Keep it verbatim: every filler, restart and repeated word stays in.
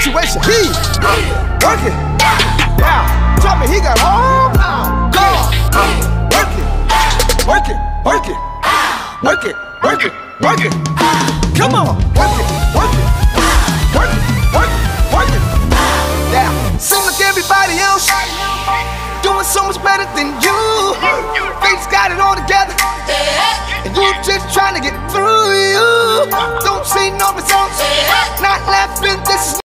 situation. He working. Yeah, tell me he got all power. Working, working, working, working, working, working.